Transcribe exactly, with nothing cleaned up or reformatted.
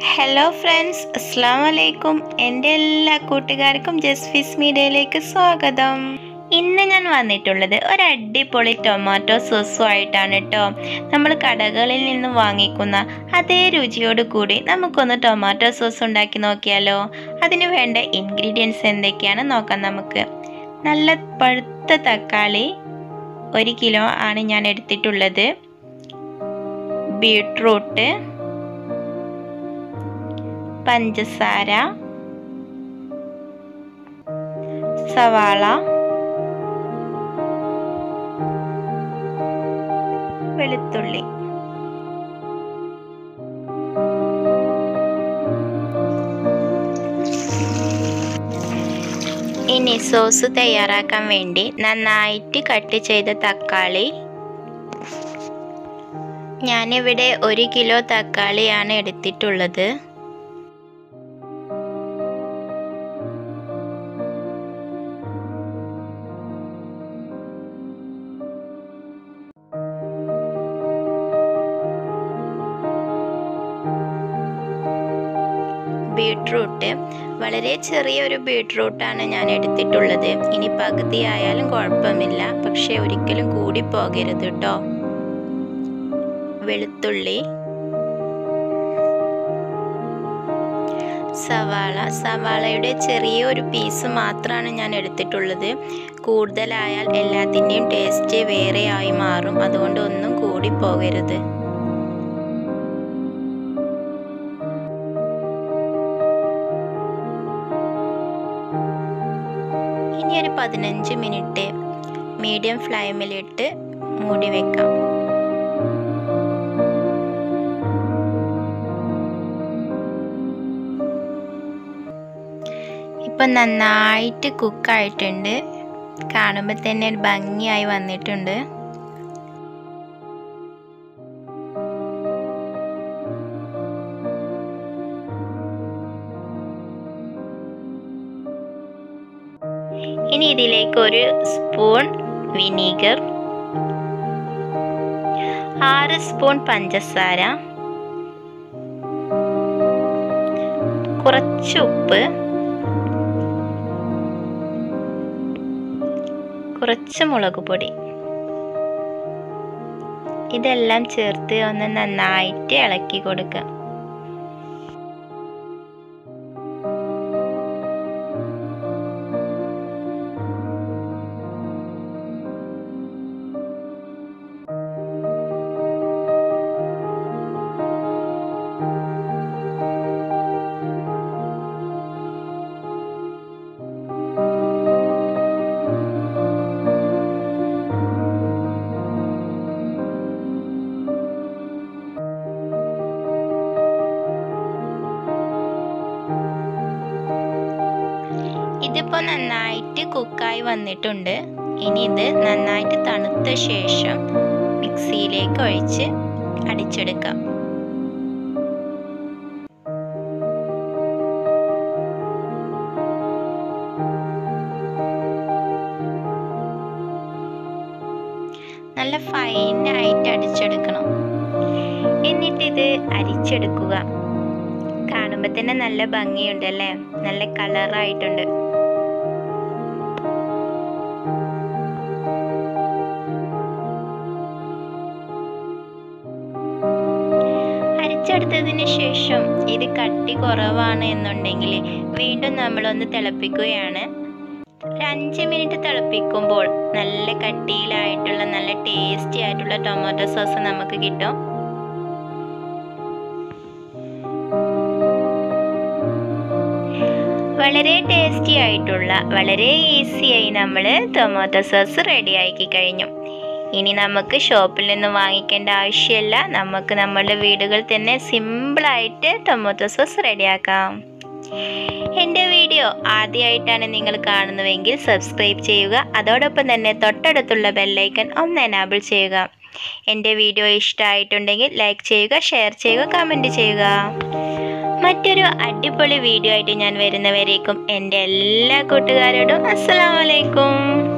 Hello friends, അസ്സലാമു അലൈക്കും. എൻ്റെ എല്ലാ കൂട്ടുകാർക്കും ജസ്ഫീസ് മീഡിയയിലേക്ക് സ്വാഗതം. ഇന്ന് ഞാൻ വന്നിട്ടുള്ളത് ഒരു അടിപൊളി ടൊമാറ്റോ സോസുമായിട്ടാണ് കേട്ടോ. നമ്മൾ കടകളിൽ നിന്ന് വാങ്ങിക്കുന്ന അതേ രുചിയോട് കൂടി നമുക്കൊന്ന് ടൊമാറ്റോ സോസ് ഉണ്ടാക്കി നോക്കിയാലോ. അതിന് വേണ്ട ഇൻഗ്രീഡിയൻസ് എന്തൊക്കെയാണ് നോക്കാം നമുക്ക്. നല്ല പഴുത്ത തക്കാളി ഒരു കിലോ ആണ് ഞാൻ എടുത്തിട്ടുള്ളത്. ബീട്രൂട്ട്, പഞ്ചസാര, സവാള, വെളുത്തുള്ളി. ഇനി സോസ് തയ്യാറാക്കാൻ വേണ്ടി നന്നായിട്ട് കട്ട് ചെയ്ത തക്കാളി. ഞാനിവിടെ ഒരു കിലോ തക്കാളിയാണ് എടുത്തിട്ടുള്ളത്. ബീട്രൂട്ട് വളരെ ചെറിയൊരു ബീട്രൂട്ടാണ് ഞാൻ എടുത്തിട്ടുള്ളത്. ഇനി പകുതി ആയാലും കുഴപ്പമില്ല, പക്ഷെ ഒരിക്കലും കൂടി പോകരുത് കേട്ടോ. വെളുത്തുള്ളി, സവാള. സവാളയുടെ ചെറിയൊരു പീസ് മാത്രമാണ് ഞാൻ എടുത്തിട്ടുള്ളത്. കൂടുതലായാൽ എല്ലാത്തിൻ്റെയും ടേസ്റ്റ് വേറെയായി മാറും, അതുകൊണ്ട് ഒന്നും കൂടി പോകരുത്. ഇനി ഒരു പതിനഞ്ച് മിനിറ്റ് മീഡിയം ഫ്ലെയിമിലിട്ട് മൂടി വെക്കാം. ഇപ്പം നന്നായിട്ട് കുക്കായിട്ടുണ്ട്. കാണുമ്പോൾ തന്നെ ഒരു ഭംഗിയായി വന്നിട്ടുണ്ട്. ഇനി ഇതിലേക്ക് ഒരു സ്പൂൺ വിനീഗർ, ആറ് സ്പൂൺ പഞ്ചസാര, കുറച്ച് ഉപ്പ്, കുറച്ച് മുളക് പൊടി, ഇതെല്ലാം ചേർത്ത് ഒന്ന് നന്നായിട്ട് ഇളക്കി കൊടുക്കുക. ഇതിപ്പോൾ നന്നായിട്ട് കുക്കായി വന്നിട്ടുണ്ട്. ഇനി ഇത് നന്നായിട്ട് തണുത്ത ശേഷം മിക്സിയിലേക്ക് ഒഴിച്ച് അടിച്ചെടുക്കാം. നല്ല ഫൈനായിട്ട് അടിച്ചെടുക്കണം. എന്നിട്ടിത് അരിച്ചെടുക്കുക. കാണുമ്പോൾ തന്നെ നല്ല ഭംഗിയുണ്ടല്ലേ, നല്ല കളറായിട്ടുണ്ട്. അരിച്ചെടുത്തതിന് ശേഷം ഇത് കട്ടി കുറവാണ് എന്നുണ്ടെങ്കിൽ വീണ്ടും നമ്മളൊന്ന് തിളപ്പിക്കുകയാണ്. ഒരു അഞ്ച് മിനിറ്റ് തിളപ്പിക്കുമ്പോൾ നല്ല കട്ടിയിലായിട്ടുള്ള നല്ല ടേസ്റ്റി ആയിട്ടുള്ള ടൊമാറ്റോ സോസ് നമുക്ക് കിട്ടും. വളരെ ടേസ്റ്റി ആയിട്ടുള്ള വളരെ ഈസിയായി നമ്മൾ ടൊമാറ്റോ സോസ് റെഡിയാക്കി കഴിഞ്ഞു. ഇനി നമുക്ക് ഷോപ്പിൽ നിന്ന് വാങ്ങിക്കേണ്ട ആവശ്യമില്ല. നമുക്ക് നമ്മുടെ വീടുകളിൽ തന്നെ സിമ്പിളായിട്ട് ടൊമാറ്റോ സോസ് റെഡിയാക്കാം. എൻ്റെ വീഡിയോ ആദ്യമായിട്ടാണ് നിങ്ങൾ കാണുന്നതെങ്കിൽ സബ്സ്ക്രൈബ് ചെയ്യുക. അതോടൊപ്പം തന്നെ തൊട്ടടുത്തുള്ള ബെല്ലൈക്കൺ ഒന്ന് എനാബിൾ ചെയ്യുക. എൻ്റെ വീഡിയോ ഇഷ്ടമായിട്ടുണ്ടെങ്കിൽ ലൈക്ക് ചെയ്യുക, ഷെയർ ചെയ്യുക, കമൻറ്റ് ചെയ്യുക. മറ്റൊരു അടിപൊളി വീഡിയോ ആയിട്ട് ഞാൻ വരുന്നവരേക്കും എൻ്റെ എല്ലാ കൂട്ടുകാരോടും അസ്സലാമു അലൈക്കും.